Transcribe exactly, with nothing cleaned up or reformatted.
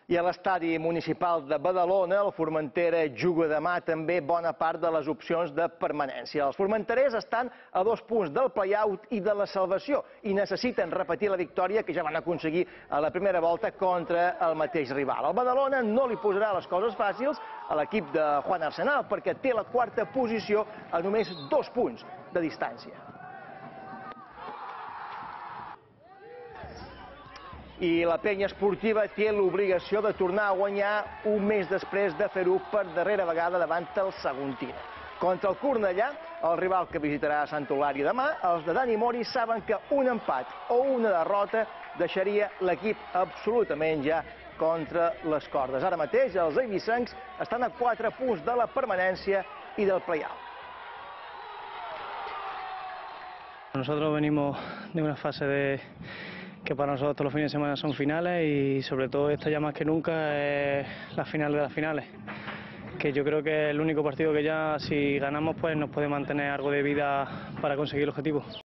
I a l'estadi municipal de Badalona, el Formentera juga demà també bona part de les opcions de permanència. Els formenterers estan a dos punts del play-out i de la salvació i necessiten repetir la victòria que ja van aconseguir a la primera volta contra el mateix rival. El Badalona no li posarà les coses fàcils a l'equip de Juan Arsenal perquè té la quarta posició a només dos punts de distància. I la penya esportiva té l'obligació de tornar a guanyar un mes després de fer-ho per darrera vegada davant el Saguntina. Contra el Cornellà, el rival que visitarà Sant Eulària demà, els de Dani Mori saben que un empat o una derrota deixaria l'equip absolutament ja contra les cordes. Ara mateix els eivissencs estan a quatre punts de la permanència i del play-out. Nosotros venimos de una fase de que para nosotros todos los fines de semana son finales y sobre todo esta ya más que nunca es la final de las finales, que yo creo que es el único partido que ya si ganamos pues nos puede mantener algo de vida para conseguir el objetivo.